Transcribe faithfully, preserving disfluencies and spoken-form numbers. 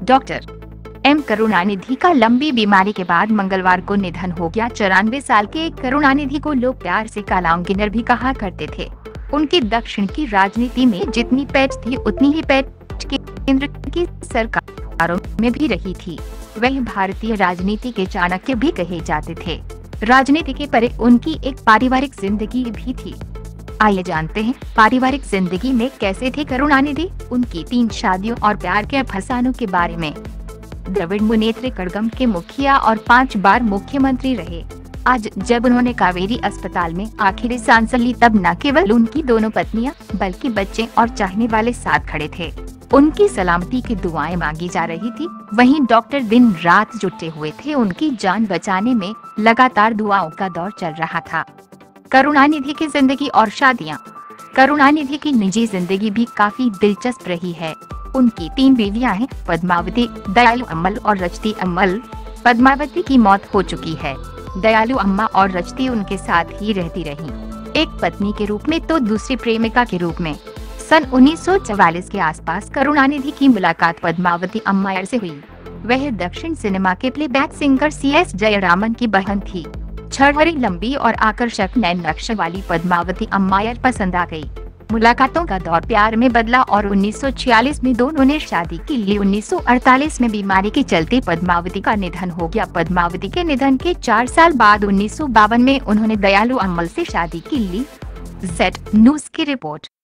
Doctor M Karunanidhi का लंबी बीमारी के बाद मंगलवार को निधन हो गया। चौरानवे साल के करुणानिधि को लोग प्यार से कालांगिनर भी कहा करते थे। उनकी दक्षिण की राजनीति में जितनी पैठ थी उतनी ही पैठ केंद्र की सरकारों में भी रही थी। वह भारतीय राजनीति के चाणक्य भी कहे जाते थे। राजनीति के परे उनकी एक पारिवारिक जिंदगी भी थी। आइए जानते हैं पारिवारिक जिंदगी में कैसे थे करुणानिधि, उनकी तीन शादियों और प्यार के अफसानों के बारे में। द्रविड़ मुनेत्र कड़गम के मुखिया और पांच बार मुख्यमंत्री रहे। आज जब उन्होंने कावेरी अस्पताल में आखिरी सांस ली तब न केवल उनकी दोनों पत्नियां बल्कि बच्चे और चाहने वाले साथ खड़े थे। उनकी सलामती की दुआएं मांगी जा रही थी। वहीं डॉक्टर दिन रात जुटे हुए थे। उनकी जान बचाने में लगातार दुआओं का दौर चल रहा था। करुणानिधि की जिंदगी और शादियां। करुणानिधि की निजी जिंदगी भी काफी दिलचस्प रही है। उनकी तीन बीवियां हैं, पद्मावती, दयालु अम्मल और रजती अम्मल। पद्मावती की मौत हो चुकी है। दयालु अम्मा और रजती उनके साथ ही रहती रहीं, एक पत्नी के रूप में तो दूसरी प्रेमिका के रूप में। सन उन्नीस सौ चौवालीस के आसपास करुणानिधि की मुलाकात पद्मावती अम्मायर से हुई। वह दक्षिण सिनेमा के playback singer C S Jayaraman की बहन थी। छड़हरी, लंबी और आकर्षक नैन नक्श वाली पद्मावती अम्मायर पसंद आ गई। मुलाकातों का दौर प्यार में बदला और उन्नीस सौ छियालीस में दोनों ने शादी की ली। उन्नीस सौ अड़तालीस में बीमारी के चलते पद्मावती का निधन हो गया। पद्मावती के निधन के चार साल बाद उन्नीस सौ बावन में उन्होंने दयालु अम्मल से शादी की ली। जेड न्यूज की रिपोर्ट।